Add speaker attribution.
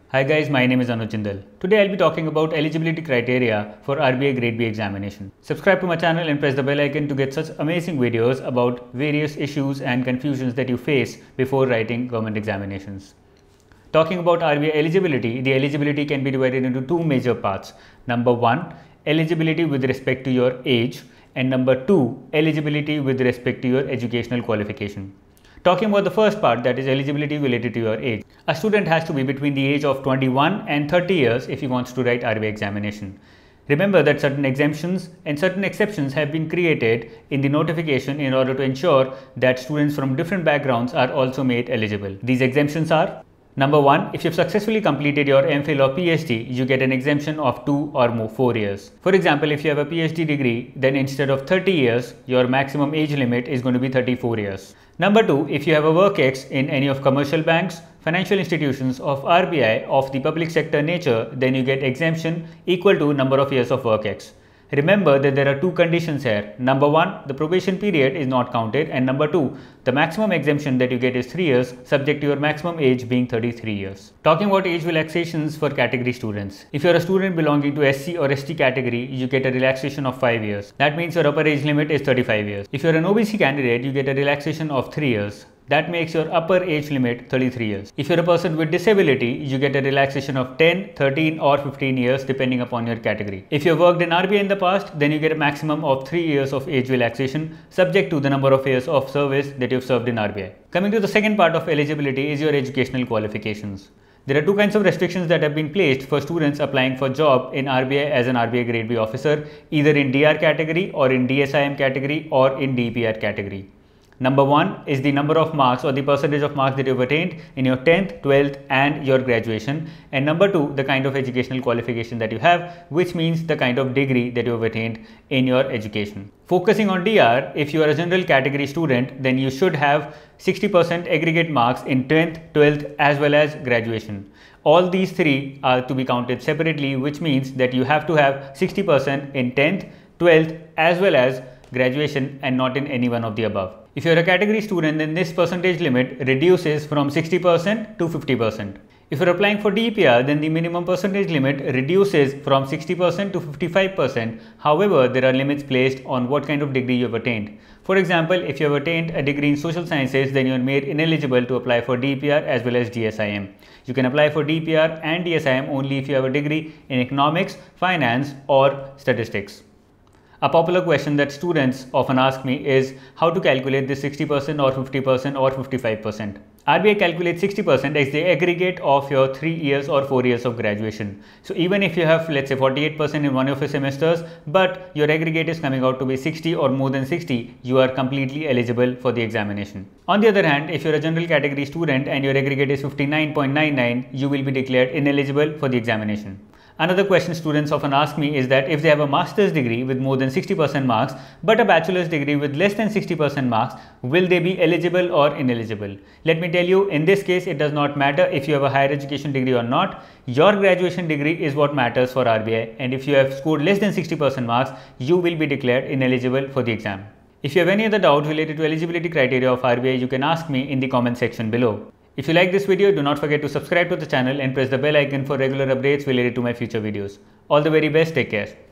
Speaker 1: Hi guys, my name is Anuj Jindal. Today I'll be talking about eligibility criteria for RBI Grade B Examination. Subscribe to my channel and press the bell icon to get such amazing videos about various issues and confusions that you face before writing government examinations. Talking about RBI eligibility, the eligibility can be divided into two major parts. Number 1, eligibility with respect to your age, and number 2, eligibility with respect to your educational qualification. Talking about the first part, that is eligibility related to your age. A student has to be between the age of 21 and 30 years if he wants to write RBI examination. Remember that certain exemptions and certain exceptions have been created in the notification in order to ensure that students from different backgrounds are also made eligible. These exemptions are: Number 1, if you've successfully completed your MPhil or PhD, you get an exemption of 2 or more 4 years. For example, if you have a PhD degree, then instead of 30 years, your maximum age limit is going to be 34 years. Number 2, if you have a work ex in any of commercial banks, financial institutions of RBI of the public sector nature, then you get exemption equal to number of years of work ex. Remember that there are two conditions here. Number 1, the probation period is not counted, and number 2, the maximum exemption that you get is 3 years, subject to your maximum age being 33 years. Talking about age relaxations for category students. If you are a student belonging to SC or ST category, you get a relaxation of 5 years. That means your upper age limit is 35 years. If you are an OBC candidate, you get a relaxation of 3 years. That makes your upper age limit 33 years. If you're a person with disability, you get a relaxation of 10, 13 or 15 years depending upon your category. If you've worked in RBI in the past, then you get a maximum of 3 years of age relaxation subject to the number of years of service that you've served in RBI. Coming to the second part of eligibility is your educational qualifications. There are two kinds of restrictions that have been placed for students applying for job in RBI as an RBI Grade B officer, either in DR category or in DSIM category or in DPR category. Number 1 is the number of marks or the percentage of marks that you've attained in your 10th, 12th and your graduation. And number 2, the kind of educational qualification that you have, which means the kind of degree that you have attained in your education. Focusing on DR, if you are a general category student, then you should have 60% aggregate marks in 10th, 12th as well as graduation. All these three are to be counted separately, which means that you have to have 60% in 10th, 12th as well as graduation and not in any one of the above. If you are a category student, then this percentage limit reduces from 60% to 50%. If you are applying for DPR, then the minimum percentage limit reduces from 60% to 55%. However, there are limits placed on what kind of degree you have attained. For example, if you have attained a degree in social sciences, then you are made ineligible to apply for DPR as well as DSIM. You can apply for DPR and DSIM only if you have a degree in economics, finance or statistics. A popular question that students often ask me is how to calculate this 60% or 50% or 55%. RBI calculates 60% as the aggregate of your 3 years or 4 years of graduation. So even if you have, let's say, 48% in one of your semesters, but your aggregate is coming out to be 60 or more than 60, you are completely eligible for the examination. On the other hand, if you're a general category student and your aggregate is 59.99, you will be declared ineligible for the examination. Another question students often ask me is that if they have a master's degree with more than 60% marks but a bachelor's degree with less than 60% marks, will they be eligible or ineligible? Let me tell you, in this case it does not matter if you have a higher education degree or not. Your graduation degree is what matters for RBI, and if you have scored less than 60% marks, you will be declared ineligible for the exam. If you have any other doubt related to eligibility criteria of RBI, you can ask me in the comment section below. If you like this video, do not forget to subscribe to the channel and press the bell icon for regular updates related to my future videos. All the very best, take care.